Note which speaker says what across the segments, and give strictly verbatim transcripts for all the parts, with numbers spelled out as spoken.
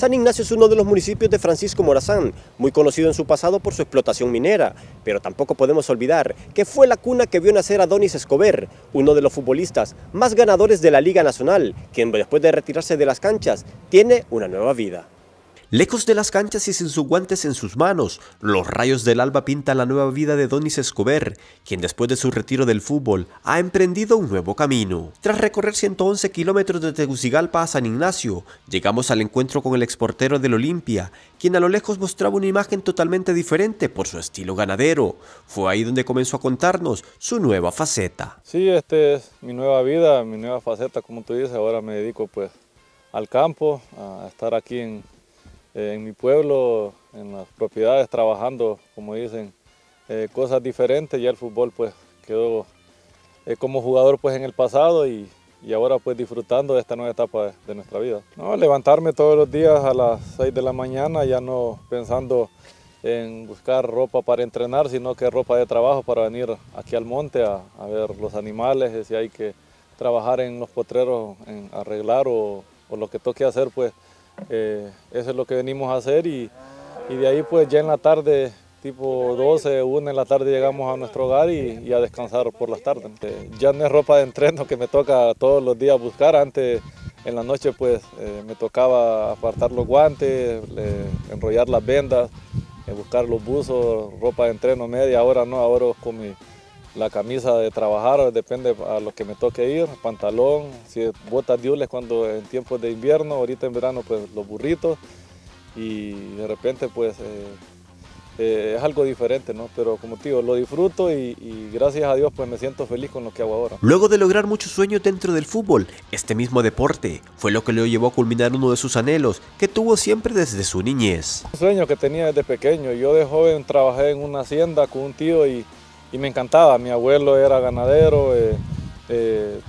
Speaker 1: San Ignacio es uno de los municipios de Francisco Morazán, muy conocido en su pasado por su explotación minera, pero tampoco podemos olvidar que fue la cuna que vio nacer a Donis Escobar, uno de los futbolistas más ganadores de la Liga Nacional, quien después de retirarse de las canchas, tiene una nueva vida. Lejos de las canchas y sin sus guantes en sus manos, los rayos del alba pintan la nueva vida de Donis Escobar, quien después de su retiro del fútbol ha emprendido un nuevo camino. Tras recorrer ciento once kilómetros de Tegucigalpa a San Ignacio, llegamos al encuentro con el exportero del Olimpia, quien a lo lejos mostraba una imagen totalmente diferente por su estilo ganadero. Fue ahí donde comenzó a contarnos su nueva faceta.
Speaker 2: Sí, este es mi nueva vida, mi nueva faceta, como tú dices. Ahora me dedico pues al campo, a estar aquí en en mi pueblo, en las propiedades, trabajando, como dicen, eh, cosas diferentes. Ya el fútbol pues quedó eh, como jugador pues en el pasado y, y ahora pues disfrutando de esta nueva etapa de, de nuestra vida. No, levantarme todos los días a las seis de la mañana, ya no pensando en buscar ropa para entrenar, sino que ropa de trabajo para venir aquí al monte a, a ver los animales, si hay que trabajar en los potreros, en arreglar o, o lo que toque hacer, pues Eh, eso es lo que venimos a hacer y, y de ahí pues ya en la tarde, tipo doce, una en la tarde llegamos a nuestro hogar y, y a descansar por las tardes. Eh, ya no es ropa de entreno que me toca todos los días buscar. Antes en la noche pues eh, me tocaba apartar los guantes, eh, enrollar las vendas, eh, buscar los buzos, ropa de entreno media. Ahora no, ahora con mi la camisa de trabajar, depende a lo que me toque ir, pantalón, si botas diules cuando en tiempos de invierno, ahorita en verano pues los burritos y de repente pues eh, eh, es algo diferente, ¿no? Pero como te digo, lo disfruto y, y gracias a Dios pues me siento feliz con lo que hago ahora.
Speaker 1: Luego de lograr muchos sueños dentro del fútbol, este mismo deporte fue lo que lo llevó a culminar uno de sus anhelos que tuvo siempre desde su niñez.
Speaker 2: Un sueño que tenía desde pequeño. Yo de joven trabajé en una hacienda con un tío y Y me encantaba. Mi abuelo era ganadero, eh, eh,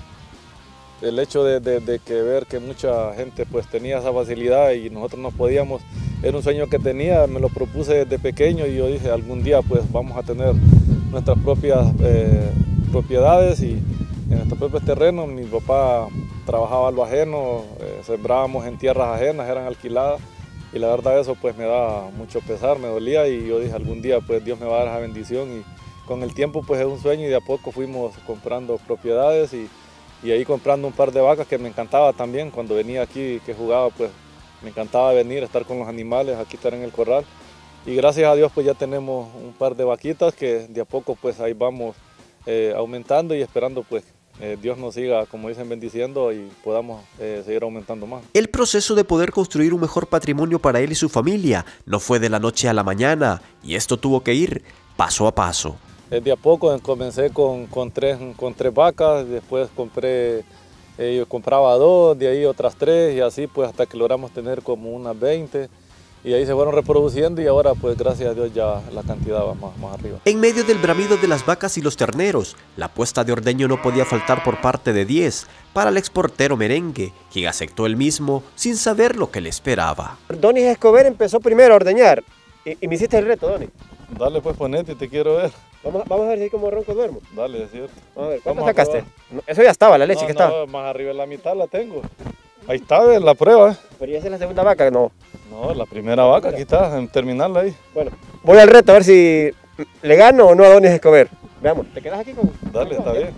Speaker 2: el hecho de, de, de que ver que mucha gente pues tenía esa facilidad y nosotros no podíamos, era un sueño que tenía, me lo propuse desde pequeño y yo dije algún día pues vamos a tener nuestras propias eh, propiedades y en nuestros propios terrenos. Mi papá trabajaba lo ajeno, eh, sembrábamos en tierras ajenas, eran alquiladas y la verdad eso pues me da mucho pesar, me dolía y yo dije algún día pues Dios me va a dar esa bendición y con el tiempo pues es un sueño y de a poco fuimos comprando propiedades y, y ahí comprando un par de vacas que me encantaba también. Cuando venía aquí, que jugaba, pues me encantaba venir, estar con los animales, aquí estar en el corral. Y gracias a Dios pues ya tenemos un par de vaquitas que de a poco pues ahí vamos eh, aumentando y esperando pues eh, Dios nos siga, como dicen, bendiciendo y podamos eh, seguir aumentando más.
Speaker 1: El proceso de poder construir un mejor patrimonio para él y su familia no fue de la noche a la mañana y esto tuvo que ir paso a paso.
Speaker 2: De a poco comencé con, con, tres, con tres vacas, después compré, eh, yo compraba dos, de ahí otras tres y así pues hasta que logramos tener como unas veinte y ahí se fueron reproduciendo y ahora pues gracias a Dios ya la cantidad va más, más arriba.
Speaker 1: En medio del bramido de las vacas y los terneros, la puesta de ordeño no podía faltar por parte de diez para el exportero merengue, quien aceptó el mismo sin saber lo que le esperaba. Donis Escobar empezó primero a ordeñar y, y me hiciste el reto, Donis.
Speaker 2: Dale pues ponete, te quiero ver.
Speaker 1: Vamos, vamos a ver si como ronco duermo.
Speaker 2: Dale, es cierto.
Speaker 1: Vamos a ver, ¿cuánto sacaste? Eso ya estaba, la leche
Speaker 2: no,
Speaker 1: que
Speaker 2: no,
Speaker 1: estaba.
Speaker 2: Más arriba de la mitad la tengo. Ahí está, en la prueba.
Speaker 1: Pero ya es la segunda vaca, no.
Speaker 2: No, la primera vaca, aquí está, en terminarla ahí.
Speaker 1: Bueno, voy al reto a ver si le gano o no a Donis Escobar. Veamos, ¿te quedas aquí con...?
Speaker 2: Dale, está bien.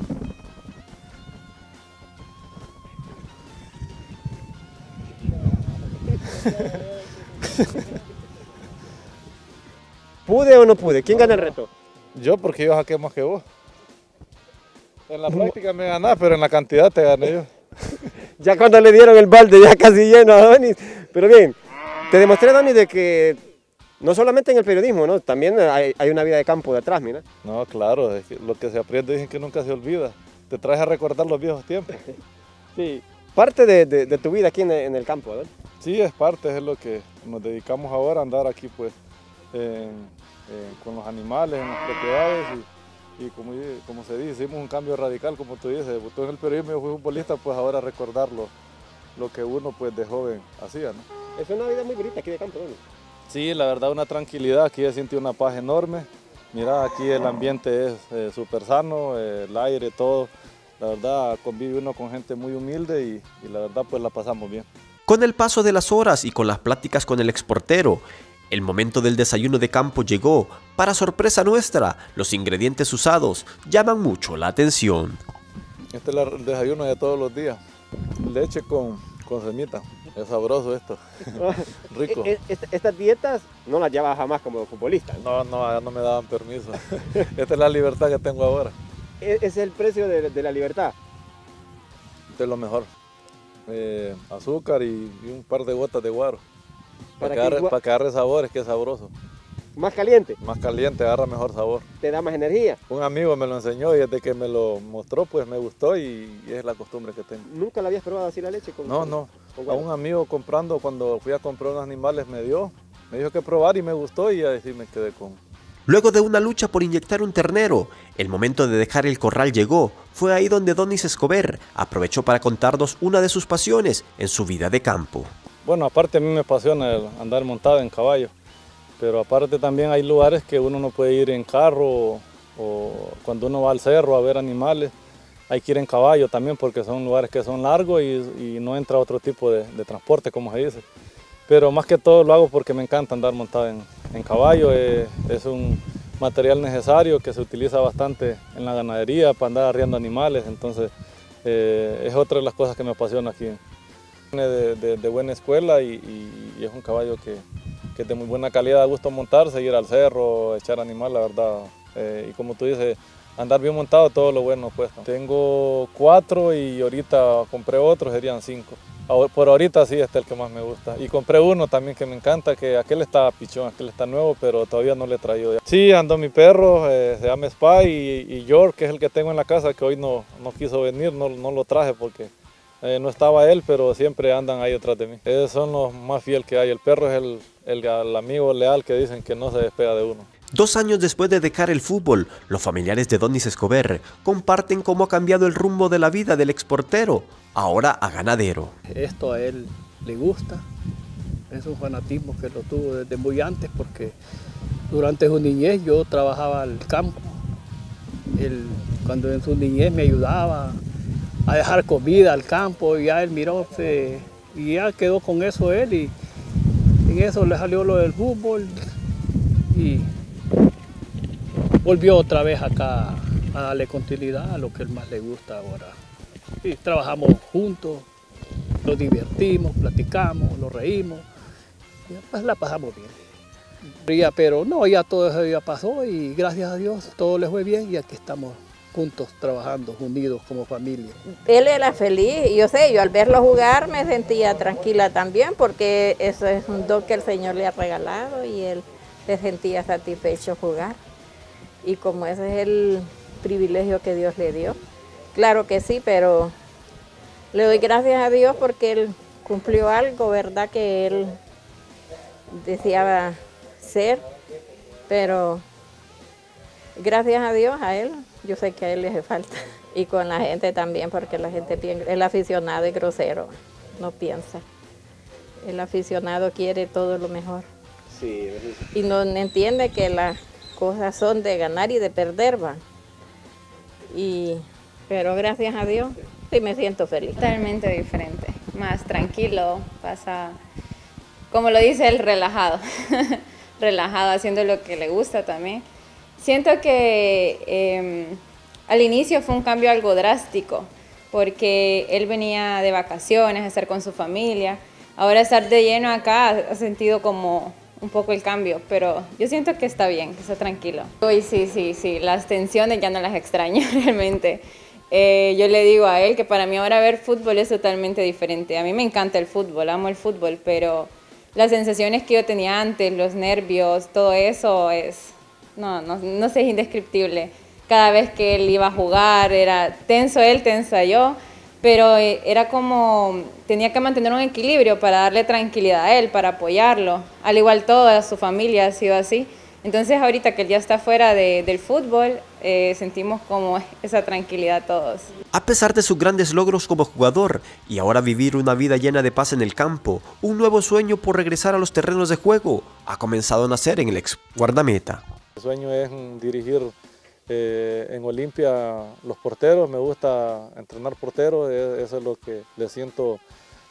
Speaker 1: ¿Pude o no pude? ¿Quién gana el reto?
Speaker 2: Yo, porque yo saqué más que vos. En la práctica me ganás, pero en la cantidad te gané yo.
Speaker 1: Ya cuando le dieron el balde, ya casi lleno a Donis. Pero bien, te demostré, Donis, de que no solamente en el periodismo, ¿no? También hay, hay una vida de campo detrás, mira.
Speaker 2: No, claro, es que lo que se aprende dicen que nunca se olvida. Te traes a recordar los viejos tiempos.
Speaker 1: Sí, parte de, de, de tu vida aquí en el, en el campo, ¿no?
Speaker 2: Sí, es parte, es lo que nos dedicamos ahora, a andar aquí pues eh, eh, con los animales, en las propiedades y, y como, como se dice, hicimos un cambio radical, como tú dices, tú en el periodismo yo fui futbolista, pues ahora recordar lo, lo que uno pues de joven hacía, ¿no?
Speaker 1: Es una vida muy bonita aquí de campo, ¿no?
Speaker 2: Sí, la verdad una tranquilidad, aquí he sentido una paz enorme, mira, aquí el ambiente es eh, súper sano, eh, el aire, todo, la verdad convive uno con gente muy humilde y, y la verdad pues la pasamos bien.
Speaker 1: Con el paso de las horas y con las pláticas con el exportero, el momento del desayuno de campo llegó. Para sorpresa nuestra, los ingredientes usados llaman mucho la atención.
Speaker 2: Este es el desayuno de todos los días. Leche con, con semita. Es sabroso esto. Rico.
Speaker 1: Estas dietas no las llevas jamás como futbolista.
Speaker 2: No, no, allá no me daban permiso. Esta es la libertad que tengo ahora.
Speaker 1: ¿Ese es el precio de, de la libertad?
Speaker 2: Este es lo mejor. Eh, azúcar y, y un par de gotas de guaro. Para, para, que agarre, para que agarre sabor, es que es sabroso.
Speaker 1: ¿Más caliente?
Speaker 2: Más caliente, agarra mejor sabor.
Speaker 1: ¿Te da más energía?
Speaker 2: Un amigo me lo enseñó y desde que me lo mostró, pues me gustó y, y es la costumbre que tengo.
Speaker 1: ¿Nunca la habías probado así la leche? Con,
Speaker 2: no,
Speaker 1: con,
Speaker 2: no.
Speaker 1: Con
Speaker 2: a un amigo comprando, cuando fui a comprar unos animales, me dio, me dijo que probar y me gustó y así me quedé con.
Speaker 1: Luego de una lucha por inyectar un ternero, el momento de dejar el corral llegó. Fue ahí donde Donis Escober aprovechó para contarnos una de sus pasiones en su vida de campo.
Speaker 2: Bueno, aparte a mí me apasiona el andar montado en caballo, pero aparte también hay lugares que uno no puede ir en carro o, o cuando uno va al cerro a ver animales, hay que ir en caballo también porque son lugares que son largos y, y no entra otro tipo de, de transporte, como se dice. Pero más que todo lo hago porque me encanta andar montado en, en caballo, eh, es un material necesario que se utiliza bastante en la ganadería para andar arriando animales, entonces eh, es otra de las cosas que me apasiona aquí. De, de, de buena escuela y, y, y es un caballo que, que es de muy buena calidad, da gusto montarse, ir al cerro, echar animal, la verdad. Eh, y como tú dices, andar bien montado, todo lo bueno cuesta. Tengo cuatro y ahorita compré otro, serían cinco. Por ahorita sí, este es el que más me gusta. Y compré uno también que me encanta, que aquel está pichón, aquel está nuevo, pero todavía no le he traído. Sí, ando mi perro, eh, se llama Spy, y, y York, que es el que tengo en la casa, que hoy no, no quiso venir, no, no lo traje porque Eh, no estaba él, pero siempre andan ahí detrás de mí. Esos son los más fieles que hay. El perro es el, el, el amigo leal que dicen que no se despega de uno.
Speaker 1: Dos años después de dejar el fútbol, los familiares de Donis Escober comparten cómo ha cambiado el rumbo de la vida del exportero, ahora a ganadero.
Speaker 3: Esto a él le gusta, es un fanatismo que lo tuvo desde muy antes porque durante su niñez yo trabajaba al campo. Él, cuando en su niñez me ayudaba a dejar comida al campo y ya él miró se, y ya quedó con eso él y en eso le salió lo del fútbol y volvió otra vez acá a darle continuidad a lo que él más le gusta ahora. Y trabajamos juntos, nos divertimos, platicamos, nos reímos y pues la pasamos bien. Pero no, ya todo eso ya pasó y gracias a Dios todo le fue bien y aquí estamos juntos, trabajando, unidos como familia.
Speaker 4: Él era feliz, y yo sé, yo al verlo jugar me sentía tranquila también, porque eso es un don que el Señor le ha regalado y él se sentía satisfecho jugar. Y como ese es el privilegio que Dios le dio, claro que sí, pero le doy gracias a Dios porque él cumplió algo, ¿verdad? Que él deseaba ser, pero gracias a Dios, a él, yo sé que a él le hace falta. Y con la gente también, porque la gente, el aficionado es grosero, no piensa. El aficionado quiere todo lo mejor.
Speaker 1: Sí,
Speaker 4: y no entiende que las cosas son de ganar y de perder, va. Y, pero gracias a Dios, sí me siento feliz.
Speaker 5: Totalmente diferente, más tranquilo, pasa, como lo dice él, relajado. Relajado, haciendo lo que le gusta también. Siento que eh, al inicio fue un cambio algo drástico, porque él venía de vacaciones, a estar con su familia. Ahora estar de lleno acá ha sentido como un poco el cambio, pero yo siento que está bien, que está tranquilo. Uy, sí, sí, sí, las tensiones ya no las extraño realmente. Eh, yo le digo a él que para mí ahora ver fútbol es totalmente diferente. A mí me encanta el fútbol, amo el fútbol, pero las sensaciones que yo tenía antes, los nervios, todo eso es... No, no, no sé, es indescriptible. Cada vez que él iba a jugar era tenso él, tensa yo, pero era como, tenía que mantener un equilibrio para darle tranquilidad a él, para apoyarlo. Al igual toda su familia ha sido así. Entonces ahorita que él ya está fuera de, del fútbol, eh, sentimos como esa tranquilidad todos.
Speaker 1: A pesar de sus grandes logros como jugador y ahora vivir una vida llena de paz en el campo, un nuevo sueño por regresar a los terrenos de juego ha comenzado a nacer en el ex guardameta.
Speaker 2: Mi sueño es dirigir eh, en Olimpia los porteros, me gusta entrenar porteros, eso es lo que le siento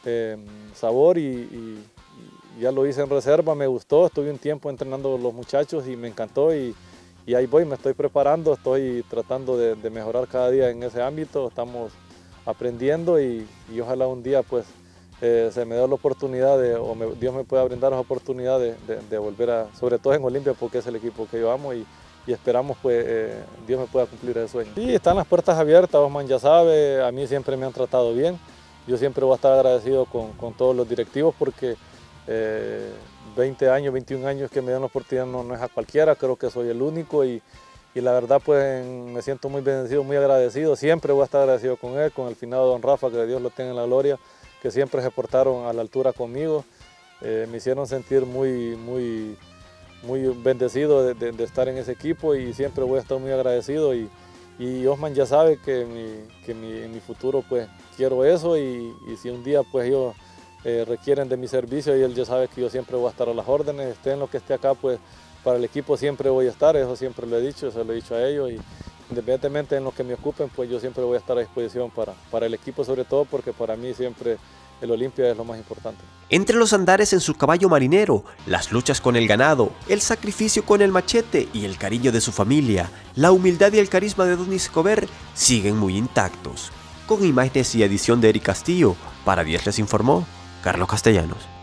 Speaker 2: eh, sabor y, y, y ya lo hice en reserva, me gustó, estuve un tiempo entrenando a los muchachos y me encantó y, y ahí voy, me estoy preparando, estoy tratando de, de mejorar cada día en ese ámbito, estamos aprendiendo y, y ojalá un día pues eh, se me dé la oportunidad de, o me, Dios me pueda brindar la oportunidad de, de, de volver a, sobre todo en Olimpia porque es el equipo que yo amo y, y esperamos pues eh, Dios me pueda cumplir ese sueño. Y están las puertas abiertas, Osman ya sabe, a mí siempre me han tratado bien, yo siempre voy a estar agradecido con, con todos los directivos porque eh, veinte años, veintiún años que me dan la oportunidad no, no es a cualquiera, creo que soy el único y, y la verdad pues me siento muy bendecido, muy agradecido, siempre voy a estar agradecido con él, con el finado don Rafa, que Dios lo tenga en la gloria, que siempre se portaron a la altura conmigo, eh, me hicieron sentir muy, muy, muy bendecido de, de, de estar en ese equipo y siempre voy a estar muy agradecido y, y Osman ya sabe que, mi, que mi, en mi futuro pues quiero eso y, y si un día pues ellos eh, requieren de mi servicio y él ya sabe que yo siempre voy a estar a las órdenes, esté en lo que esté acá pues para el equipo siempre voy a estar, eso siempre lo he dicho, se lo he dicho a ellos y independientemente en lo que me ocupen pues yo siempre voy a estar a disposición para, para el equipo sobre todo porque para mí siempre el Olimpia es lo más importante.
Speaker 1: Entre los andares en su caballo marinero, las luchas con el ganado, el sacrificio con el machete y el cariño de su familia, la humildad y el carisma de Donis Escober siguen muy intactos. Con imágenes y edición de Eric Castillo, para diez les informó Carlos Castellanos.